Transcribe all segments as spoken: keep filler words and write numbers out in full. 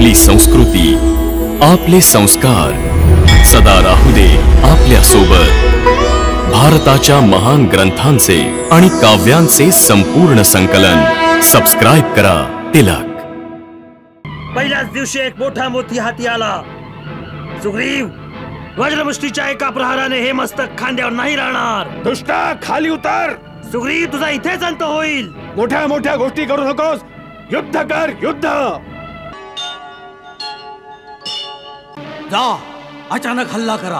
आपली संस्कृती, आपले संस्कार सदा राहू दे आपल्या सोबत। भारताच्या महान ग्रंथांचे आणि काव्यांचे संपूर्ण संकलन सबस्क्राइब करा तिलक। पहिल्याच दिवशी एक मोठा मोती हाती आला। सुग्रीव, वज्रमुष्टीच्या एका प्रहाराने हे मस्तक खांद्यावर नाही राहणार। दुष्टा, खाली उतर। सुग्रीव, तुझा इथेच अंत होईल। मोठ्या मोठ्या गोष्टी करू नकोस, युद्ध कर, युद्ध। जा, अचानक हल्ला करा।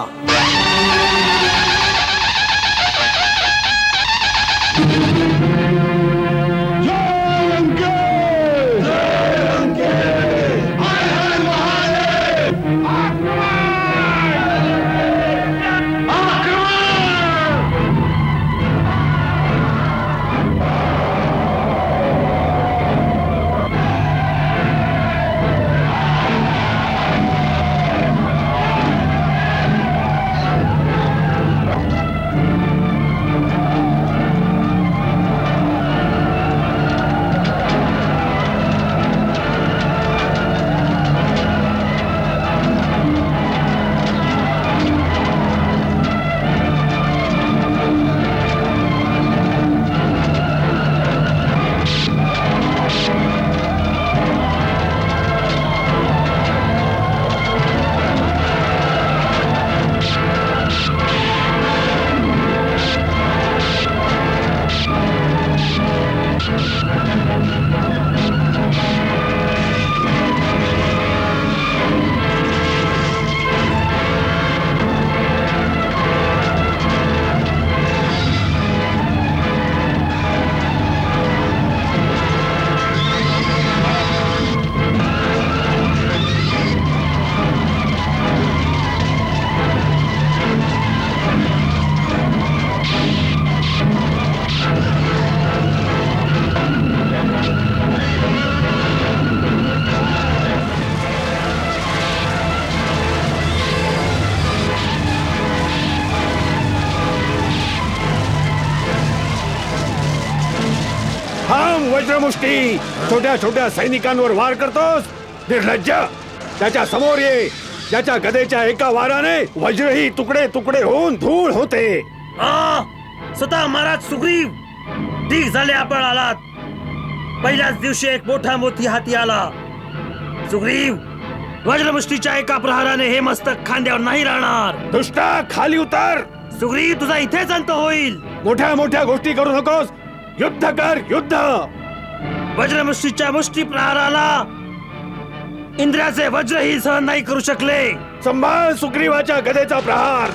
वज्रमुष्टी, छोट्या छोट्या सैनिकांवर वार करतोस? निर्लज्ज, त्याच्या समोर ये, ज्याच्या गदेच्या एका वाराने वज्रही तुकडे तुकडे होऊन धूळ होते। आ, स्वतः महाराज सुग्रीव, ठीक झाले आपण आलात। पहिल्याच दिवशी एक मोठा मोती हाती आला। सुग्रीव, वज्रमुष्टीच्या एका प्रहाराने हे मस्तक खांद्यावर नाही राहणार। दुष्टा, खाली उतर। सुग्रीव, तुझा इथेच अंत होईल। मोठ्या मोठ्या गोष्टी करू नकोस, युद्ध कर, युद्ध। वज्रमुष्टीच्या मुष्टी प्रहाराला इंद्राचे वज्रही सहन नाही करू शकले। संभाळ सुग्रीवाच्या गदेचा प्रहार।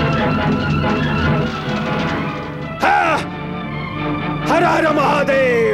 हर हर महादेव।